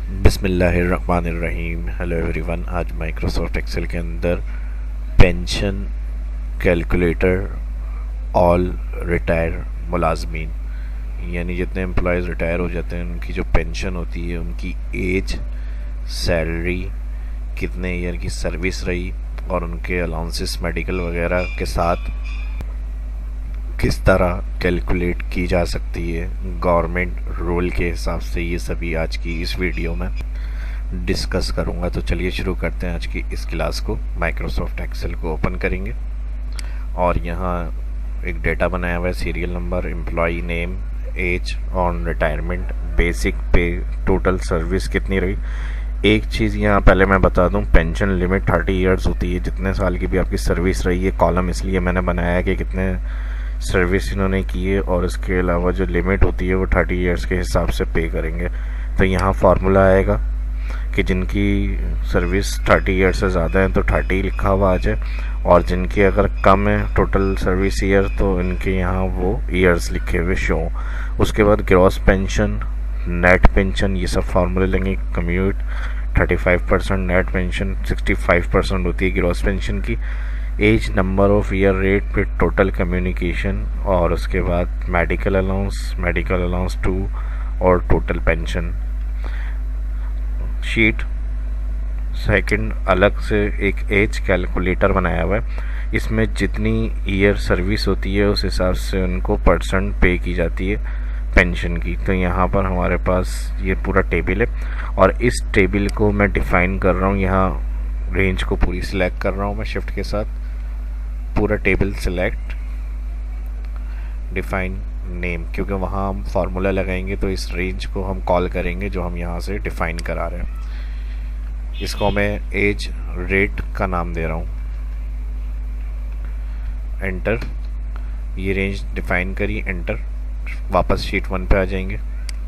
बिस्मिल्लाहिर्रहमानिर्रहीम। Hello everyone. आज Microsoft Excel के अंदर पेंशन कैलकुलेटर ऑल रिटायर मुलाजमीन, यानी जितने एम्प्लॉयज़ रिटायर हो जाते हैं उनकी जो पेंशन होती है, उनकी एज, सैलरी, कितने ईयर की सर्विस रही और उनके अलाउंसेस मेडिकल वगैरह के साथ किस तरह कैलकुलेट की जा सकती है गवर्नमेंट रूल के हिसाब से, ये सभी आज की इस वीडियो में डिस्कस करूंगा। तो चलिए शुरू करते हैं आज की इस क्लास को। माइक्रोसॉफ्ट एक्सेल को ओपन करेंगे और यहाँ एक डेटा बनाया हुआ है, serial number, employee name, age, on retirement, basic pay, total service कितनी रही। एक चीज़ यहाँ पहले मैं बता दूँ, पेंशन लिमिट 30 ईयर्स होती है। जितने साल की भी आपकी सर्विस रही है, कॉलम इसलिए मैंने बनाया है कि कितने सर्विस इन्होंने की है, और इसके अलावा जो लिमिट होती है वो 30 ईयर्स के हिसाब से पे करेंगे। तो यहाँ फार्मूला आएगा कि जिनकी सर्विस 30 ईयर्स से ज़्यादा है तो 30 लिखा हुआ आ जाए, और जिनकी अगर कम है टोटल सर्विस ईयर तो इनके यहाँ वो ईयर्स लिखे हुए शो। उसके बाद ग्रॉस पेंशन, नेट पेंशन, ये सब फार्मूले लेंगे। कम्यूट 35%, नेट पेंशन 65% होती है ग्रॉस पेंशन की। Age, number of year, rate pay, total communication, और उसके बाद मेडिकल अलाउंस 2 और टोटल पेंशन। शीट सेकंड अलग से एक एज कैलकुलेटर बनाया हुआ है। इसमें जितनी ईयर सर्विस होती है उस हिसाब से उनको परसेंट पे की जाती है पेंशन की। तो यहाँ पर हमारे पास ये पूरा टेबल है और इस टेबल को मैं डिफाइन कर रहा हूँ। यहाँ रेंज को पूरी सिलेक्ट कर रहा हूँ मैं शिफ्ट के साथ, पूरा टेबल सिलेक्ट, डिफाइन नेम, क्योंकि वहाँ हम फार्मूला लगाएंगे तो इस रेंज को हम कॉल करेंगे जो हम यहाँ से डिफाइन करा रहे हैं। इसको मैं एज रेट का नाम दे रहा हूँ, एंटर। ये रेंज डिफाइन करी, एंटर। वापस शीट 1 पे आ जाएंगे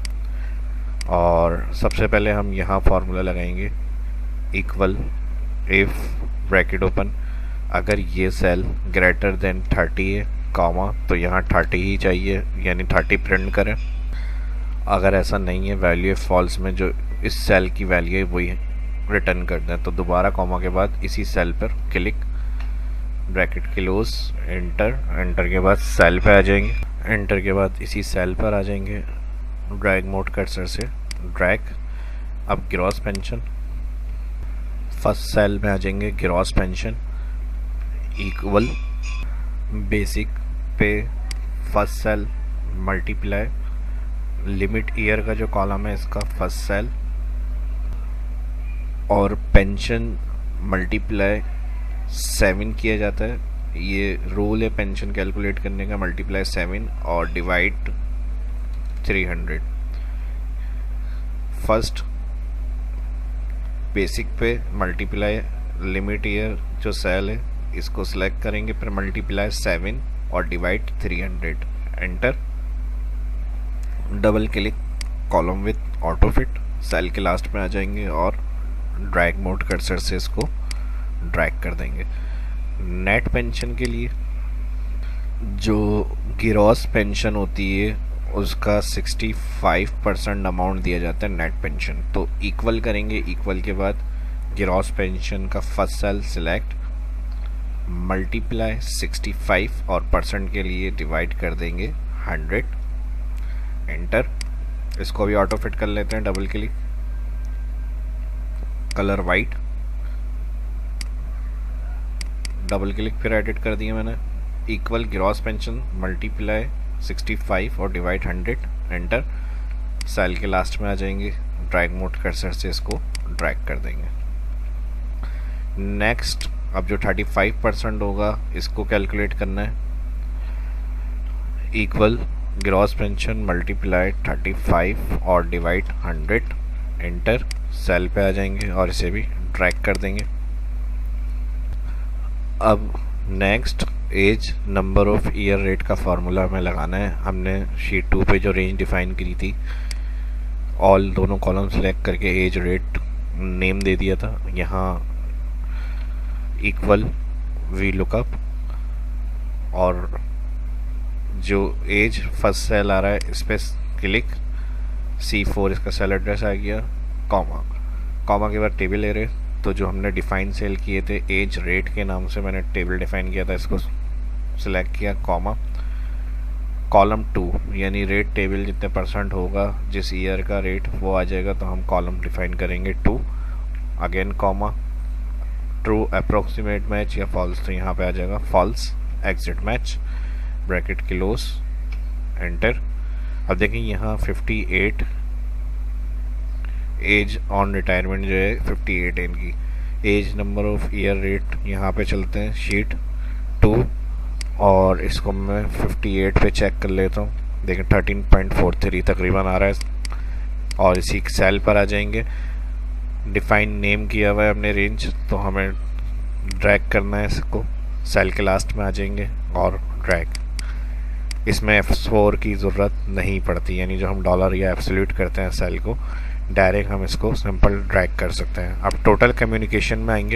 और सबसे पहले हम यहाँ फार्मूला लगाएंगे, इक्वल, इफ ब्रैकेट ओपन, अगर ये सेल ग्रेटर देन 30 है, कॉमा, तो यहाँ 30 ही चाहिए, यानी 30 प्रिंट करें। अगर ऐसा नहीं है, वैल्यू फॉल्स में जो इस सेल की वैल्यू है वही रिटर्न कर दें। तो दोबारा कॉमा के बाद इसी सेल पर क्लिक, ब्रैकेट क्लोज, एंटर के बाद सेल पे आ जाएंगे, एंटर के बाद इसी सेल पर आ जाएंगे, ड्रैग मोड कर्सर से ड्रैग। अब ग्रॉस पेंशन, फर्स्ट सेल में आ जाएंगे, gross pension equal basic pay, first cell multiply limit year का जो कॉलम है इसका फर्स्ट सेल, और पेंशन मल्टीप्लाई 7 किया जाता है। ये रूल है पेंशन कैलकुलेट करने का, मल्टीप्लाई 7 और divide 300। First basic pay multiply limit year जो सेल है इसको सिलेक्ट करेंगे, फिर मल्टीप्लाई 7 और divide 300, enter. Double click, column with auto fit, cell के लास्ट में आ जाएंगे और ड्रैग मोड कर्सर से इसको ड्रैग कर देंगे। नेट पेंशन के लिए जो ग्रॉस पेंशन होती है उसका 65% अमाउंट दिया जाता है नेट पेंशन। तो इक्वल करेंगे, इक्वल के बाद ग्रॉस पेंशन का फर्स्ट सेल सिलेक्ट, मल्टीप्लाई 65 और परसेंट के लिए डिवाइड कर देंगे 100, एंटर। इसको भी ऑटो फिट कर लेते हैं, double click, colour white, double click, फिर एडिट कर दिया मैंने, इक्वल ग्रॉस पेंशन मल्टीप्लाई 65 और डिवाइड 100, एंटर। सेल के लास्ट में आ जाएंगे, ड्रैग मोड कर्सर से इसको ड्रैग कर देंगे। नेक्स्ट, अब जो 35% होगा इसको कैलकुलेट करना है, इक्वल ग्रॉस पेंशन मल्टीप्लाई 35 और डिवाइड 100, एंटर। सेल पे आ जाएंगे और इसे भी ड्रैग कर देंगे। अब next, age, number of year, rate का फार्मूला हमें लगाना है। हमने शीट 2 पे जो रेंज डिफाइन करी थी, ऑल दोनों कॉलम सेलेक्ट करके एज, रेट, नेम दे दिया था। यहाँ इक्वल वी लुकअप, और जो एज फर्स्ट सेल आ रहा है इस पर क्लिक, C4 इसका सेल एड्रेस आ गया, कॉमा, कॉमा के बाद टेबल एरे। तो जो हमने डिफाइन सेल किए थे एज रेट के नाम से मैंने टेबल डिफाइन किया था, इसको सिलेक्ट किया, कॉमा, कॉलम 2 यानी रेट टेबल जितने परसेंट होगा जिस ईयर का रेट वो आ जाएगा, तो हम कॉलम डिफाइन करेंगे 2, again comma, true approximate match या फॉल्स, तो यहाँ पे आ जाएगा false, exact match, bracket close, enter. अब देखिए यहाँ 58 एज ऑन रिटायरमेंट जो है 58 है इनकी। Age number of year rate यहाँ पे चलते हैं शीट 2 और इसको मैं 58 पे चेक कर लेता हूँ। देखिए 13.43 तकरीबन आ रहा है और इसी सेल पर आ जाएंगे। डिफाइन नेम किया हुआ है हमने रेंज, तो हमें ड्रैग करना है इसको, सेल के लास्ट में आ जाएंगे और ड्रैग। इसमें F4 की ज़रूरत नहीं पड़ती, यानी जो हम डॉलर या एब्सोल्यूट करते हैं सेल को, डायरेक्ट हम इसको सिंपल ड्रैग कर सकते हैं। अब टोटल कम्युनिकेशन में आएंगे,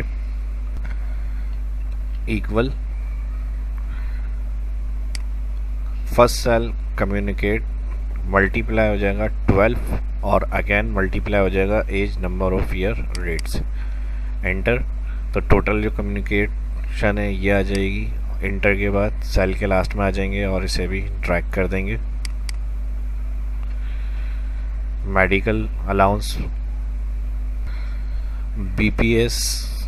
equal first cell communicate multiply हो जाएगा 12 और अगेन मल्टीप्लाई हो जाएगा age number of year rates, enter. तो टोटल जो कम्युनिकेशन है ये आ जाएगी। इंटर के बाद सेल के लास्ट में आ जाएंगे और इसे भी ड्रैग कर देंगे। Medical allowance BPS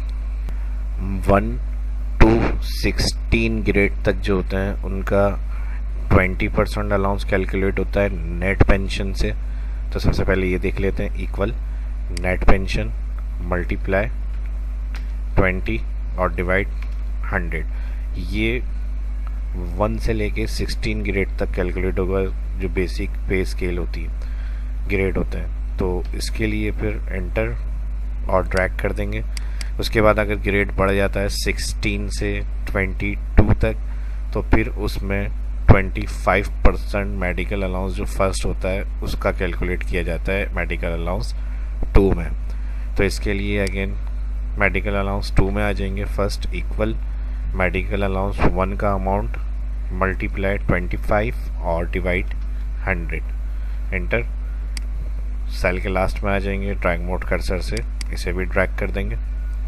1 to 16 grade तक जो होते हैं उनका 20% अलाउंस कैलकुलेट होता है नेट पेंशन से। तो सबसे पहले ये देख लेते हैं, इक्वल नेट पेंशन मल्टीप्लाई 20 और डिवाइड 100। ये 1 से लेके 16 ग्रेड तक कैलकुलेट होगा, जो बेसिक पे स्केल होती है, ग्रेड होते हैं। तो इसके लिए फिर एंटर और ड्रैग कर देंगे। उसके बाद अगर ग्रेड बढ़ जाता है 16 से 22 तक, तो फिर उसमें 25% मेडिकल अलाउंस जो फर्स्ट होता है उसका कैलकुलेट किया जाता है मेडिकल अलाउंस 2 में। तो इसके लिए अगेन मेडिकल अलाउंस 2 में आ जाएंगे फर्स्ट, इक्वल मेडिकल अलाउंस 1 का अमाउंट मल्टीप्लाई 25 और डिवाइड 100, एंटर। सेल के लास्ट में आ जाएंगे, ड्रैग मोड कर्सर से इसे भी ड्रैग कर देंगे।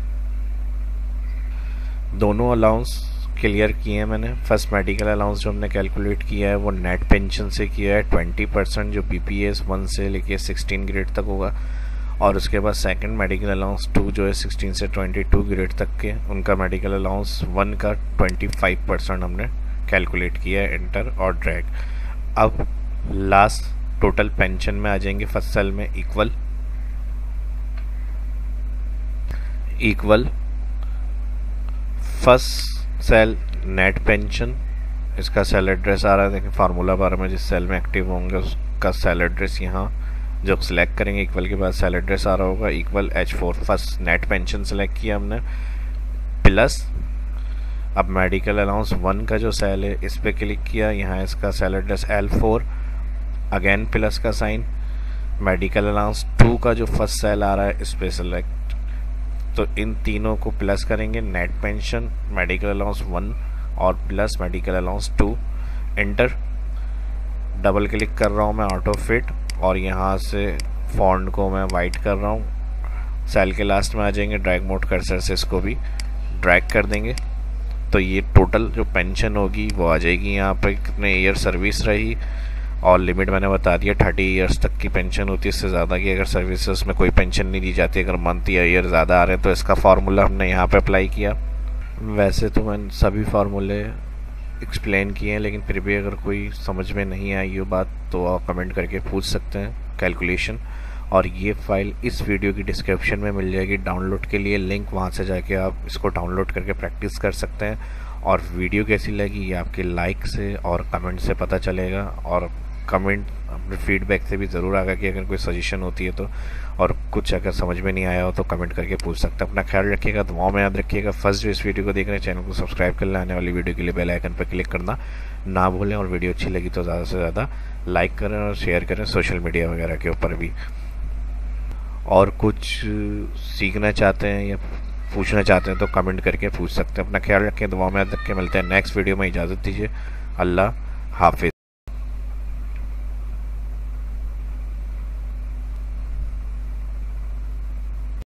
दोनों अलाउंस क्लियर किए हैं मैंने। फर्स्ट मेडिकल अलाउंस जो हमने कैलकुलेट किया है वो नेट पेंशन से किया है 20%, जो BPS 1 से लेके 16 ग्रेड तक होगा। और उसके बाद सेकंड मेडिकल अलाउंस 2 जो है 16 से 22 ग्रेड तक के, उनका मेडिकल अलाउंस 1 का 25% हमने कैलकुलेट किया है, एंटर और ड्रैग। अब लास्ट टोटल पेंशन में आ जाएंगे फर्स्ट सेल में, equal first cell net pension, इसका सेल एड्रेस आ रहा है, देखिए फार्मूला बार में जिस सेल में एक्टिव होंगे उसका सेल एड्रेस यहाँ जब सिलेक्ट करेंगे इक्वल के बाद सेल एड्रेस आ रहा होगा, equal H4 first net pension select किया हमने, प्लस अब मेडिकल अलाउंस 1 का जो सेल है इस पर क्लिक किया, यहाँ इसका cell address L4, again plus का साइन, मेडिकल अलाउंस 2 का जो फर्स्ट सेल आ रहा है इस पर सेलेक्ट। तो इन तीनों को प्लस करेंगे, नेट पेंशन, मेडिकल अलाउंस 1 और plus medical allowance 2, enter. Double click कर रहा हूँ मैं ऑटो फिट और यहाँ से फॉन्ट को मैं वाइट कर रहा हूँ। सेल के लास्ट में आ जाएंगे, ड्रैग मोड कर्सर से इसको भी ड्रैग कर देंगे। तो ये टोटल जो पेंशन होगी वो आ जाएगी यहाँ पर, कितने ईयर सर्विस रही, और लिमिट मैंने बता दिया 30 ईयर्स तक की पेंशन होती है। इससे ज़्यादा की अगर सर्विसेज में कोई पेंशन नहीं दी जाती, अगर मंथ या ईयर ज़्यादा आ रहे हैं तो इसका फार्मूला हमने यहाँ पे अप्लाई किया। वैसे तो मैंने सभी फार्मूले एक्सप्लेन किए हैं, लेकिन फिर भी अगर कोई समझ में नहीं आई ये बात तो आप कमेंट करके पूछ सकते हैं कैलकुलेशन। और ये फाइल इस वीडियो की डिस्क्रिप्शन में मिल जाएगी डाउनलोड के लिए लिंक, वहाँ से जाके आप इसको डाउनलोड करके प्रैक्टिस कर सकते हैं। और वीडियो कैसी लगी ये आपके लाइक से और कमेंट से पता चलेगा, और कमेंट अपने फीडबैक से भी ज़रूर आएगा कि अगर कोई सजेशन होती है तो, और कुछ अगर समझ में नहीं आया हो तो कमेंट करके पूछ सकते हैं। अपना ख्याल रखिएगा, दुआओं में याद रखिएगा। फर्स्ट जो इस वीडियो को देख रहे हैं चैनल को सब्सक्राइब कर लें, आने वाली वीडियो के लिए बेल आइकन पर क्लिक करना ना भूलें। और वीडियो अच्छी लगी तो ज़्यादा से ज़्यादा लाइक करें और शेयर करें सोशल मीडिया वगैरह के ऊपर भी। और कुछ सीखना चाहते हैं या पूछना चाहते हैं तो कमेंट करके पूछ सकते हैं। अपना ख्याल रखें, दुआओं में याद रखें। मिलते हैं नेक्स्ट वीडियो में, इजाज़त दीजिए। अल्लाह हाफिज़।